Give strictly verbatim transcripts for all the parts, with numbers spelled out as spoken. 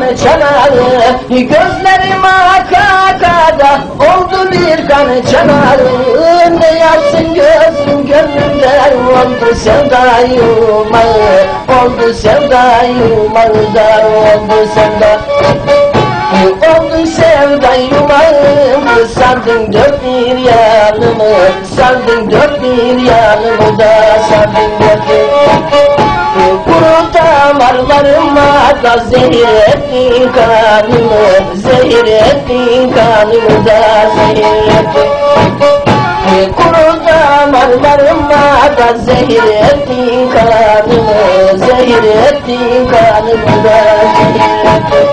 kan çanağı, gözlerim akada oldu bir kan çanağı. Ne yapsın gözüm gönlümde oldu sevda yumağı, oldu sevda yumağı da oldu sevda. Oldu sevda yumağım, sardın dört bir yanımı, sardın dört bir yanımı da sardın dört bir. Kuru damarlarıma da zehir ettin kanımı, zehir ettin kanımı da zehir ettin. Kuru damarlarıma da zehir ettin kanımı, zehir ettin kanımı da zehir ettin.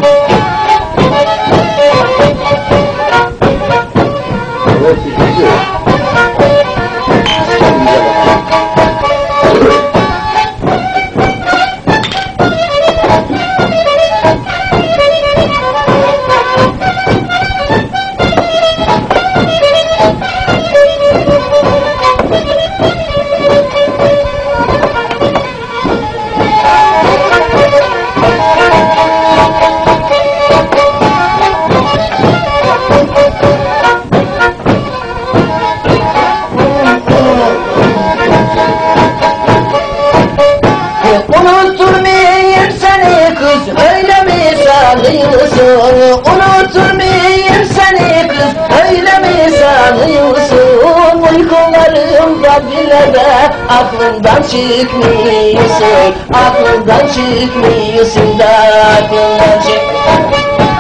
Unutturmayayım seni kız, öyle mi sanıyorsun? Unutturmayayım seni kız, öyle mi sanıyorsun? Uykularımda bile de aklımdan çıkmıyorsun, aklımdan çıkmıyorsun da aklımdan çıkmıyorsun.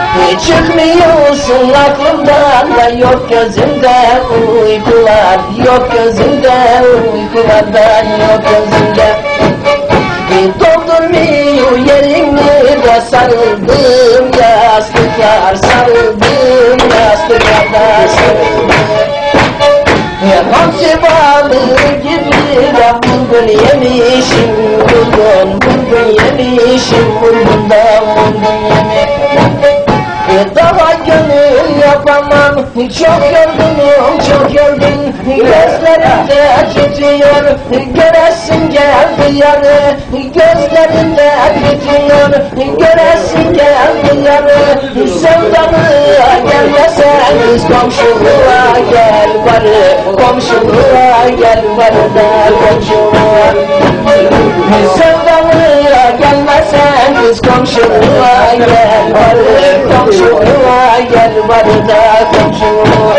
Çıkmıyorsun aklımdan da yok gözümde uykular, yok gözümde uykulardan yok gözümde. Doldurmuyor yerimi de sarıldım yastıklar, sarıldım yastıklarda sarıldım. Hamsi balığı gibi de bulgun yemişim, bulgun, bulgun yemişim, bulgun da bulgun yemişim. Daha gönül yapamam, çok yorgunum, çok yorgun. Gözlerimde tütüyor, göresin geldi yarı. Gözlerimde tütüyor, göresin geldi yarı. Sevdalığa gelmeseniz komşuluğa gel varı, komşuluğa gel varı da komşuluğa. Sevdalığa gelmeseniz komşuluğa gel varı, komşuluğa gel varı da komşuluğa.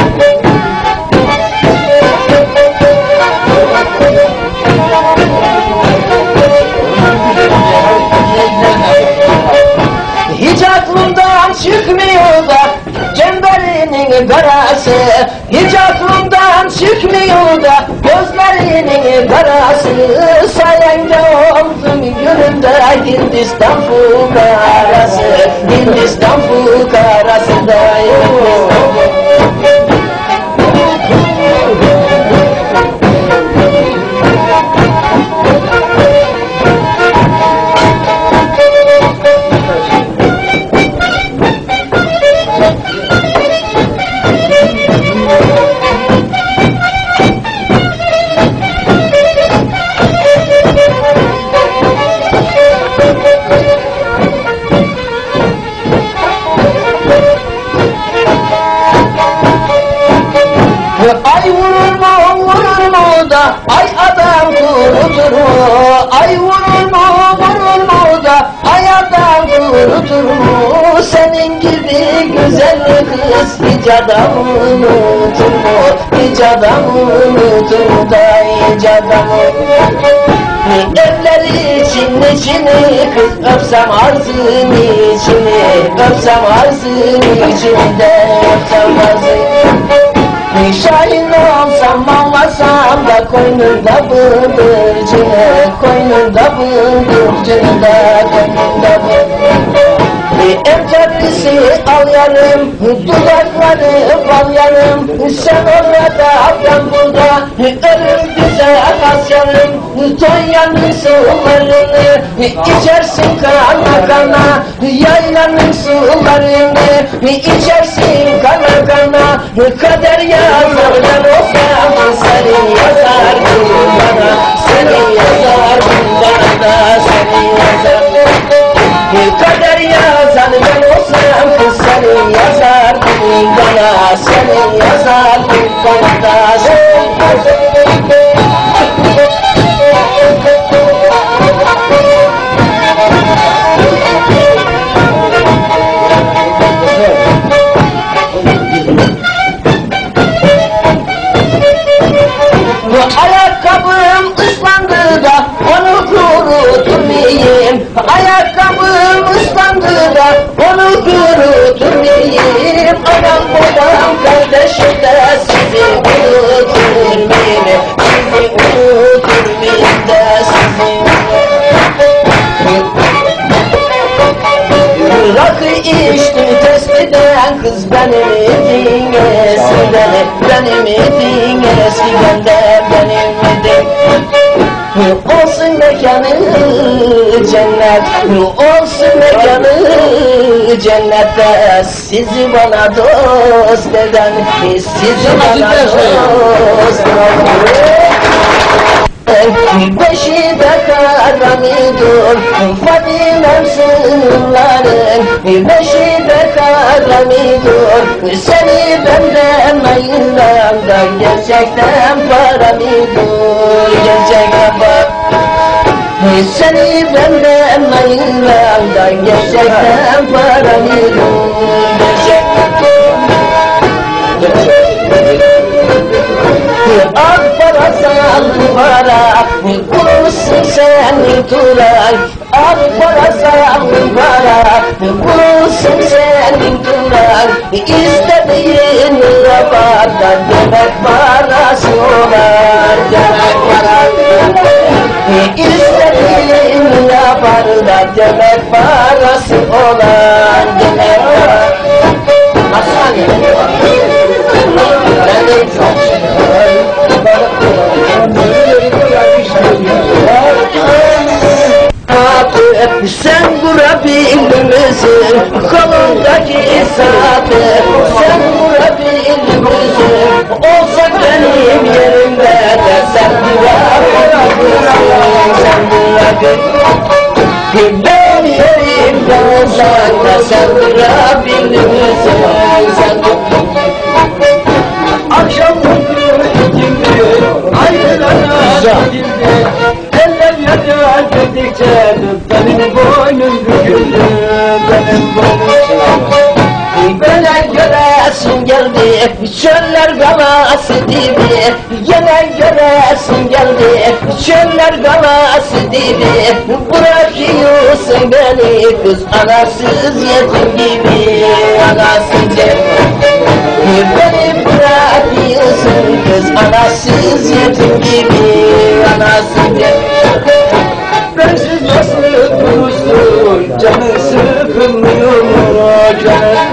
Hiç aklımdan çıkmıyor da cemberinin karası, hiç aklımdan çıkmıyor da gözlerinin karası. Sayende oldum günümde Hindistan fukarası, Hindistan fukarasındayım. Ay vurur mu vurur mu da ay adam kurutur mu? Ay vurur mu vurur mu da ay adam kurutur mu? Senin gibi güzel kız hiç adam unutur mu? Hiç adam unutur mu da hiç adam unutur mu? Evleri içini içini kız öpsem arzın içini, öpsem arzın içini de öpsem arzın. Şahin olsam ağlasam da koynunda bıldırcını, koynunda bıldırcını da koynunda bıldırcını. Emterlisi al yarım, dudakları bal yarım. Sen orada ben burada, ölüm güzel asyarım. Tonya'nın sularını içersin kana kana, yaylanın sularını içersin kana kana. Kader yazarlar olsam seni yazar bana, seni yazar bana da seni yazar. Kader yazarlar Ayakkabım ıslandı da onu kuruturmayayım. Anam babam kardeşim de sizi unuturmayayım. Sizi unuturmayayım da sizi rakı içti test eden kız benim idin eskiden. Benim idin eskiden de benim idin. Olsun mekanı cennet, olsun mekanı cennette. Sizi bana dost eden, sizi bana dost eden. Beşi de karamidur, Fatime'm sınırların. Beşi de karamidur, seni benden ayıran da gerçekten paramidur, gerçekten bak. Seni benden ayıran da gerçekten paramidur, gerçekten. Al para sal para, kurursun sen turay. Al para sal para, kurursun sen turay. İstediğini yapar da demek parası olar, demek para. İstediğini yapar da demek parası olar, demek para. Aslan ya. Ben de çok sen vurabilir misin kolundaki saati? Sen vurabilir misin? Olsa benim yerimde de sen vurabilirsin, sen vurabilirsin. Benim yerimde olsan da sen vurabilir misin, sen vurabilirsin. Akşam oldu ikindi, ayrılana gidildi. Eller yanar dedikçe benim boynum büküldü, benim boynum. Gene göresin geldi, çöller galası dibi. Gene göresin geldi, çöller galası dibi. Bırakıyorsun beni kız anasız yetim gibi, anasız yetim. Beni bırakıyorsun kız anasız yetim gibi, anasız yetim. Bensiz nasıl durursun, canın sıkılmıyor mu canım?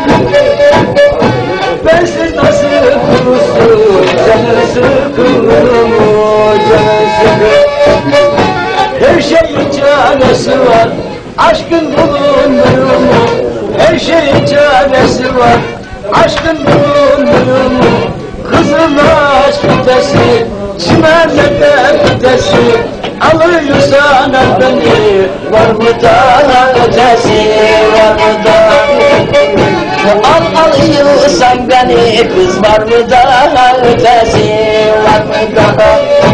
Bensiz nasıl durursun, canın sıkılmıyor mu canın sıkılmıyor? Her şeyin çaresi var, aşkın bulunmuyor mu? Her şeyin çaresi var, aşkın bulunmuyor mu? Kızıl aşk ötesi, çimenlerden ötesi. Alıyorsan al beni, var mı daha ötesi, var mı daha? Al alıyorsan beni, kız var mı daha ötesi, var mı daha?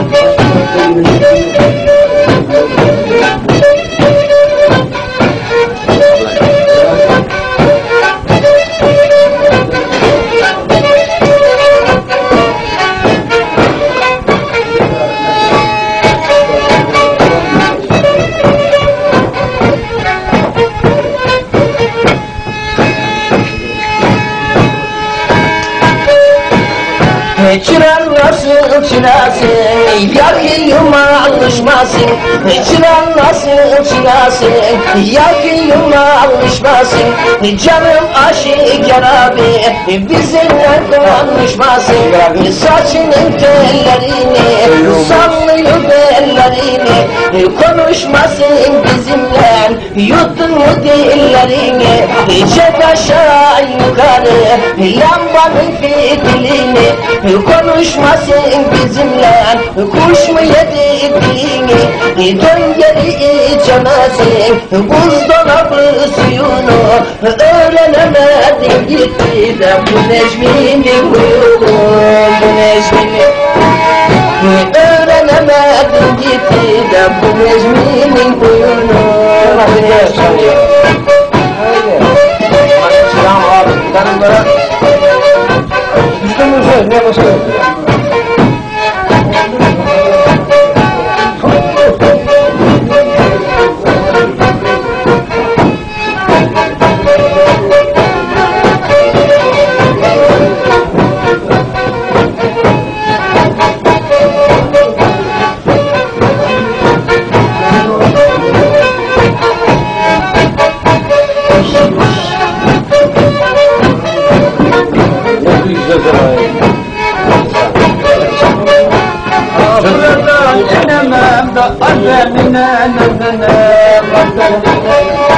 Çıran nasıl çırasın, yakıyıma alışmasın. Çıran nasıl çırasın, yakıyıma alışmasın. Canım aşık abi, bizimle konuşmasın. Saçının tellerini, sallıyor bellerini. Konuşmasın bizimle, yuttun mu dillerini. Çek aşağı yukarı, lambanın fitilini. Konuşmasın bizimle, kuş mu yedi dilini? Dön geri içemezsin, buzdolabı suyunu. Öğrenemedin gitti de bu Necmi'nin huyunu, bu Necmi'nin. Öğrenemedin gitti de bu Necmi'nin huyunu, bu Necmi'nin. Selam abi, tanımlara. Ne başlıyor? Aferine nenene aferine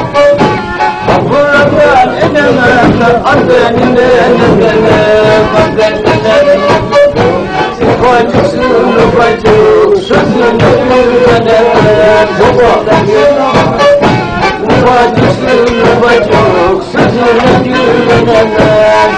Buradan inemem aferine nenene aferine Bacısın bacı sözünü güvenemem Bacısın bacı sözünü güvenemem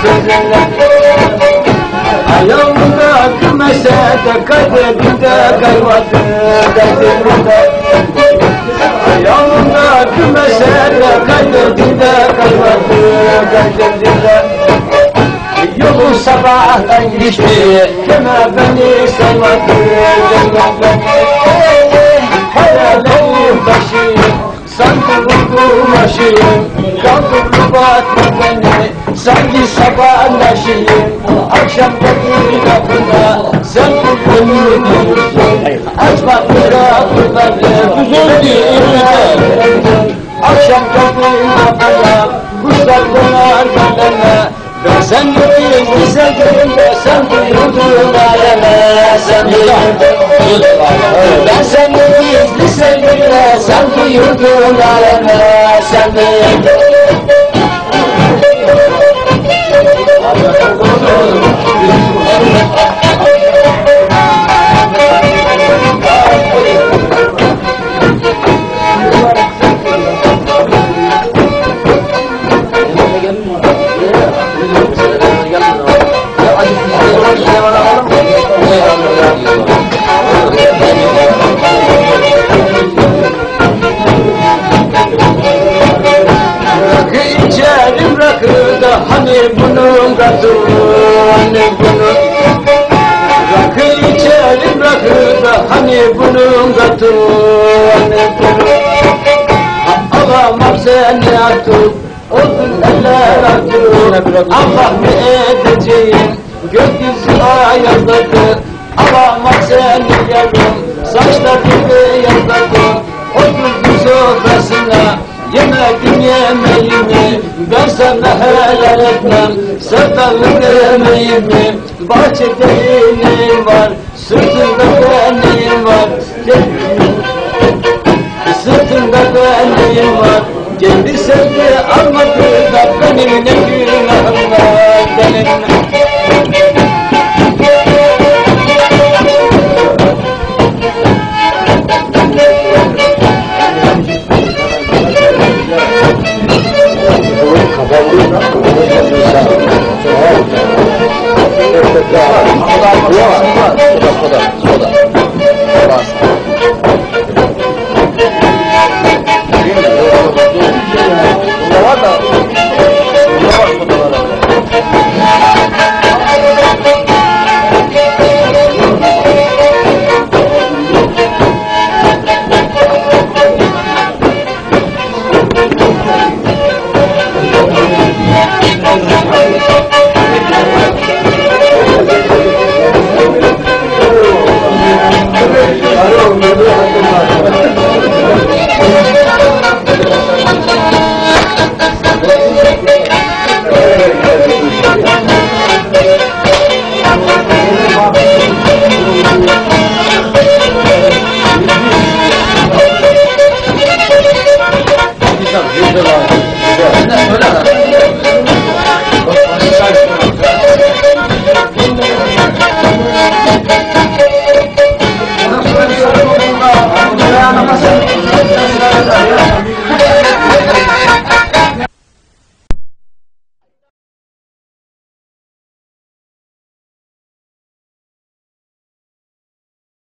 Ayağımda kümese de kaybedinde kaymadı derdimde Ayağımda kümese de kaybedinde kaymadı derdimde Yolu sabahtan geçti kime beni saymadı Hayallerim taşıyım sanki vurdum aşıyım Kaldırdı batma beni sanki sabahlaşıyım Akşam geldi kapına sen bugün diyorsun Açma kapıları güzel değil Akşam geldi kapına kuşlar döner bendeme Ben sen gittin sevdiğimde sen duyurdun aleme Sen duyurdun Ben sen gittin sevdiğimde sen duyurdun aleme Sen duyurdun İçerim rakıda hani bunun gazı hani bunun Rakı içerim rakıda hani bunun gazı hani bunun Ağlamam seni atıp odun eller atıp Allah ne edeceğim gökyüzü ayazladı Ağlamam seni yavrum saçlarını yazladı Oturdum sofrasına Yemedim yemeğimi ben sana helal etmem Sevdallık emeğimi bahçede ineğim var Sırtında benim var Sırtında benim var Kendi sevdi almadı da benim ne günahım var Benim